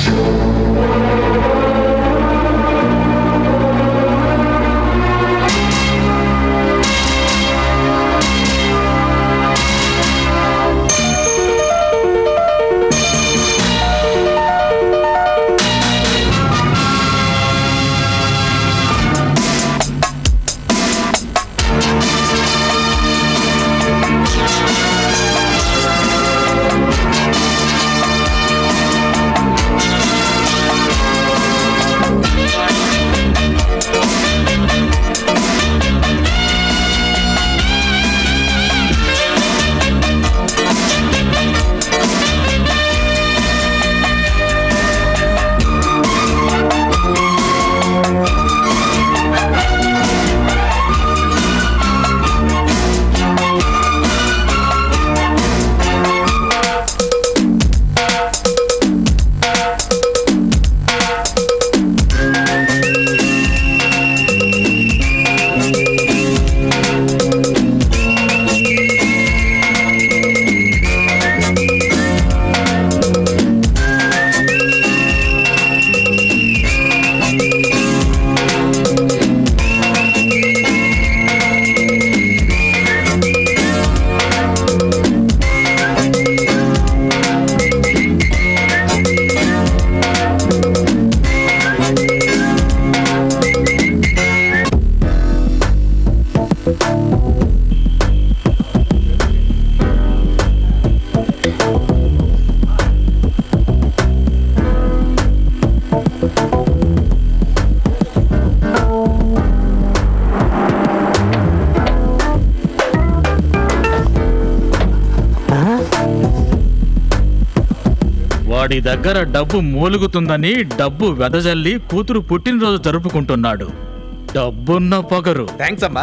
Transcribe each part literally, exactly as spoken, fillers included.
వాడి దగ్గర డబ్బు మూలుగుతుందని డబ్బు వెదజల్లి కూతురు పుట్టినరోజు జరుపుకుంటున్నాడు. డబ్బున్న పొగరు. థ్యాంక్స్ అమ్మా.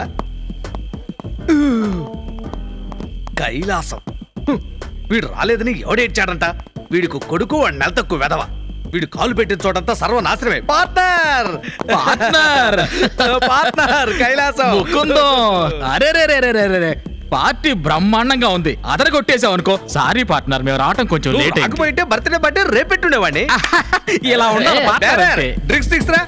కైలాసం వీడు రాలేదని ఎవడేడ్చాడంట. వీడికి కొడుకు వాడి నెల తక్కువ వెదవ. వీడు కాలు పెట్టిన చోటంతా సర్వనాశనమే. Partner partner partner Kailasam. అరే రే రే రే రే పార్టీ బ్రహ్మాండంగా ఉంది. అదర కొట్టేసావు అనుకో. సారీ పార్ట్నర్, మేము రావటం కొంచెం లేట్ అయిపోయింటే బర్త్డే బర్త్డే రేపు పెట్టుండేవాడిని. ఇలా ఉండాలి. డ్రింక్స్ తీసుకురా.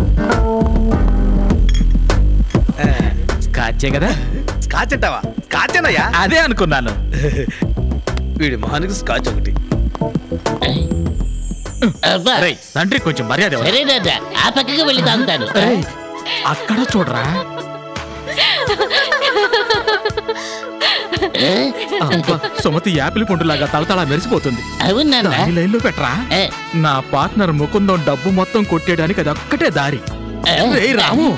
స్కాచే కదా. స్కాచ్ అంటావా? స్కాచ్ అన్నయ్యా. అదే అనుకున్నాను. వీడి మొహానికి స్కాచ్ ఒకటి. తండ్రి కొంచెం మర్యాద. ఆ పక్కకి వెళ్ళి తాగుతాను. అక్కడ చూడరా. సుమతి యాపిల్ పండులాగా తలతలా మెరిసిపోతుంది. లైన్ లో పెట్టరా. నా పార్ట్నర్ ముకుందం డబ్బు మొత్తం కొట్టేయడానికి అది ఒక్కటే దారి. రాము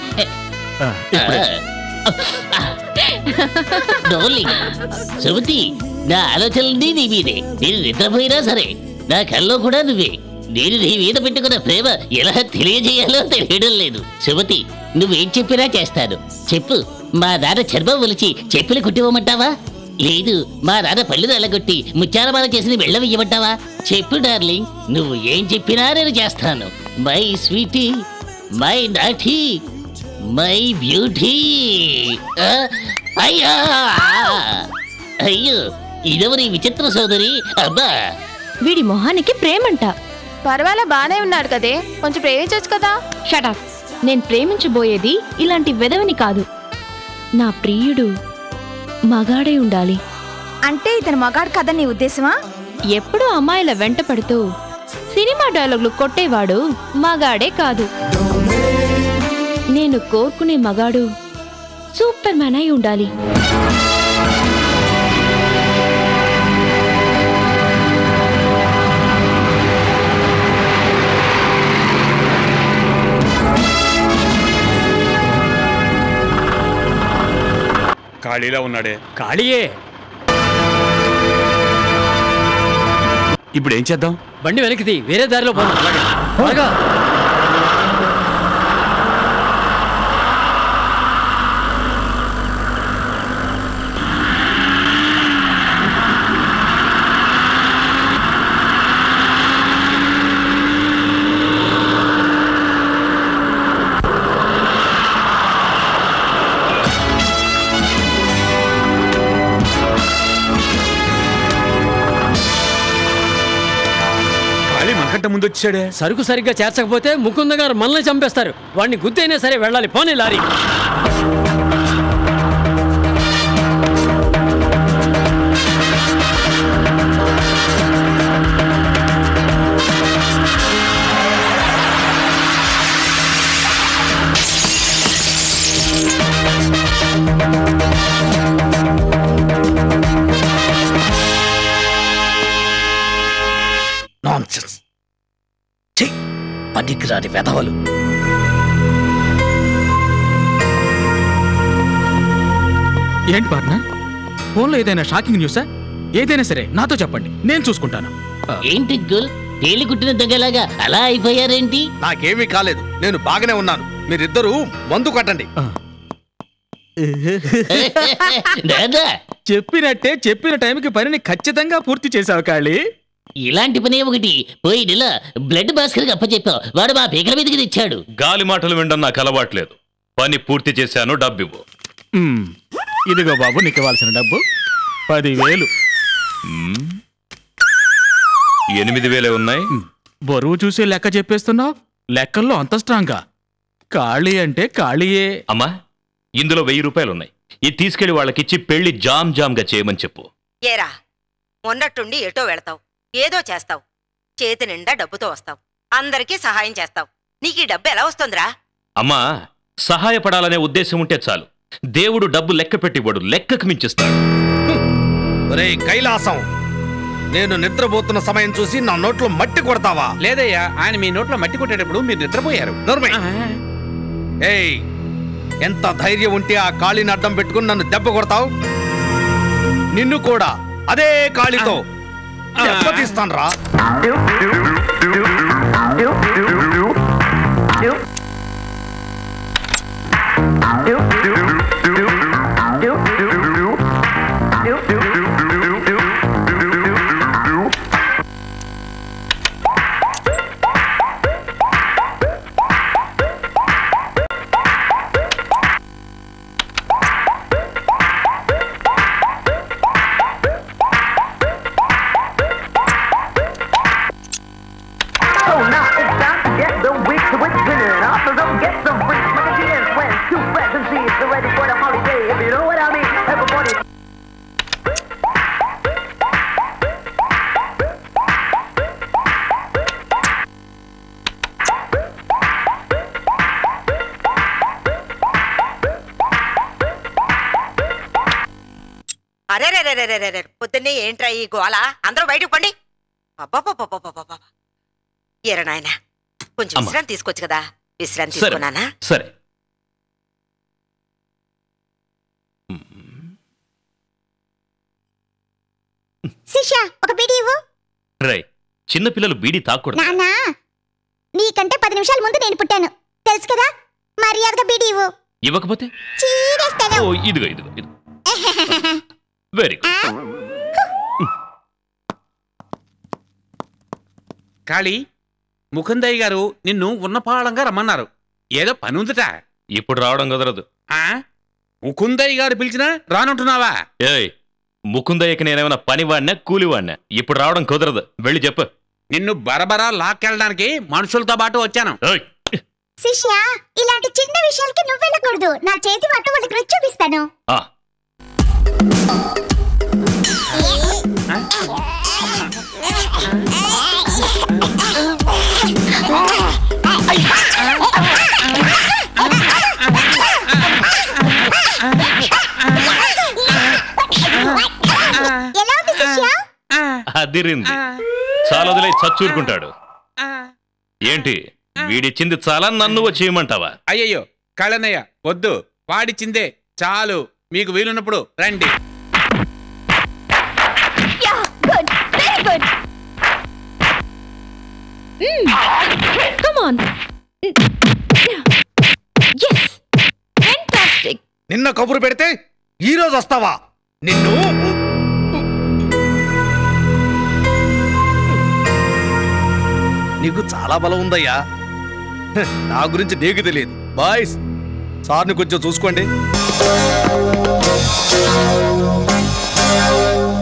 సుమతి, నా ఆలోచనలన్నీ నీ మీదే. నేను నిద్రపోయినా సరే నా కల్లో కూడా నువ్వే. నేను నీ మీద పెట్టుకున్న ప్రేమ ఎలా తెలియజేయాలో తెలియడం లేదు. సుమతి, నువ్వేం చెప్పినా చేస్తాను. చెప్పు, మా నాన్న చర్మం ఒలిచి చెప్పులు కుట్టివ్వమంటావా? లేదు, మా నాన్న పళ్ళు నల్లగొట్టి ముత్యాలమాల చేసి వెళ్ళవియ్యమంటావా? చెప్పు డార్లింగ్, నువ్వు ఏం చెప్పినా నేను చేస్తాను. My sweetie, my naughty, my beauty. అయ్యా అయ్యో, ఇదెవరి విచిత్ర సోదరి. అబ్బా, వీడి మొహానికి ప్రేమంట. పర్వాలా, బానే ఉన్నాడు కదే, కొంచెం ప్రేమించొచ్చు కదా. షటప్. నేను ప్రేమించబోయేది ఇలాంటి వెదవని కాదు. నా ప్రియుడు మగాడే ఉండాలి. అంటే ఇతను మగాడు కదా నీ ఉద్దేశమా? ఎప్పుడూ అమ్మాయిల వెంట పడుతూ సినిమా డైలాగులు కొట్టేవాడు మగాడే కాదు. నేను కోరుకునే మగాడు సూపర్ మ్యాన్ అయి ఉండాలి. ఖాళీలా ఉన్నాడే. ఖాళీయే. ఇప్పుడు ఏం చేద్దాం? బండి వెనక్కి వేరే దారిలో పోదాం. మనకంటే ముందు వచ్చాడే. సరుకు సరిగ్గా చేర్చకపోతే ముకుంద గారు మనల్ని చంపేస్తారు. వాడిని గుద్దైనా సరే వెళ్ళాలి. పోనీ లారీ. నాన్సెన్స్. ఛీ, పనికిరాని వెధవలు. ఏంటి పార్ట్నర్, ఫోన్లో ఏదైనా షాకింగ్ న్యూసా? ఏదైనా సరే నాతో చెప్పండి, నేను చూసుకుంటాను. ఏంటి గుల్, తేలి కుట్టిన దగ్గరలాగా అలా అయిపోయారేంటి? నాకేమీ కాలేదు, నేను బాగానే ఉన్నాను. మీరిద్దరూ మందు కొట్టండి. చెప్పినట్టే చెప్పిన టైంకి పనిని ఖచ్చితంగా పూర్తి చేసావు కాళీ. ఇలాంటి పని ఒకటి పోయి నెల బ్లడ్ భాస్కర్ అప్పచెప్పావు, వాడు మా పీకల మీదకి తెచ్చాడు. గాలి మాటలు వినడం నాకు అలవాట్లేదు. పని పూర్తి చేశాను, డబ్బు ఇవ్వు. ఇదిగో బాబు, నీకు ఇవ్వాల్సిన డబ్బు పదివేలు. ఎనిమిది వేలే ఉన్నాయి. బరువు చూసి లెక్క చెప్పేస్తున్నావు. లెక్కల్లో అంత స్ట్రాంగా? ఖాళీ అంటే ఖాళీయే. అమ్మా, ఇందులో వెయ్యి రూపాయలు ఉన్నాయి. ఇది తీసుకెళ్లి వాళ్ళకిచ్చి పెళ్లి జామ్ జామ్ గా చేయమని చెప్పు. ఏరా, మొన్నట్టుండి ఎటో వెళతావు, ఏదో చేస్తావు, చేతి నిండా డబ్బుతో వస్తావు, అందరికీ సహాయం చేస్తావు. నీకు ఈ డబ్బు ఎలా వస్తుందిరా? అమ్మా, సహాయపడాలనే ఉద్దేశం ఉంటే చాలు. దేవుడు డబ్బు లెక్క పెట్టివాడు, లెక్కకు మించిస్తాడు. ఒరే కైలాసం, నేను నిద్రపోతున్న సమయం చూసి నా నోట్లో మట్టి కొడతావా? లేదయ్యా, ఆయన మీ నోట్లో మట్టి కొట్టేటప్పుడు మీరు నిద్రపోయారు. నోర్మై. ఏయ్, ఎంత ధైర్యం ఉంటే ఆ కాళీని అడ్డం పెట్టుకుని నన్ను దెబ్బ కొడతావు? నిన్ను కూడా అదే కాళీతో దెబ్బతీస్తాను రా. అరే, పొద్దున్నే ఏంట్రా ఈ గోల? అందరూ బయటకు పండి. అబ్బాబాబాబాబాబా, ఎర నాయనా, కొంచెం విశ్రాంతి తీసుకోవచ్చు కదా. విశ్రాంతి తీసుకున్నానా? సరే. శిష్య, ఒక బీడీ ఇవ్వు. రై, చిన్న పిల్లలు బీడీ తాకూడదు. నాన్నా, నీకంటే పది నిమిషాల ముందు నేను పుట్టాను, తెలుసు కదా. మర్యాదగా బీడీ ఇవ్వు. ఇవ్వకపోతే చీరేస్తాను. ఓ, ఇదిగో ఇదిగో ఇదిగో. Very good. కాళీ, ముకుందయ్య గారు నిన్ను ఉన్నపాళంగా రమ్మన్నారు. ఏదో పని ఉందట. ఇప్పుడు రావడం కుదరదు. ముకుందయ్య గారు పిలిచినా రానుంటున్నావా? ఏయ్, ముకుందయ్యకి నేనేమైనా పనివాడినా కూలివాడినా? ఇప్పుడు రావడం కుదరదు, వెళ్ళి చెప్పు. నిన్ను బరబరా లాక్కెళ్ళడానికి మనుషులతో పాటు వచ్చాను. శిష్య, ఇలాంటి చిన్న విషయాలకి నువ్వు వెళ్ళకూడదు. నా చేతి వంట వాళ్ళకి రుచి చూపిస్తాను. అదిరింది. చాలా వదిలే చచ్చూరుకుంటాడు. ఏంటి వీడిచ్చింది చాలా, నన్ను వచ్చేయమంటావా? అయ్యయ్యో కళనయ్య, వద్దు. వాడిచ్చిందే చాలు. మీకు వీలున్నప్పుడు రండి. నిన్న కబురు పెడితే ఈ రోజు వస్తావా? నిన్ను నీకు చాలా బలం ఉందయ్యా. నా గురించి నీకు తెలియదు. బాయ్స్, సార్ని కొంచెం చూసుకోండి.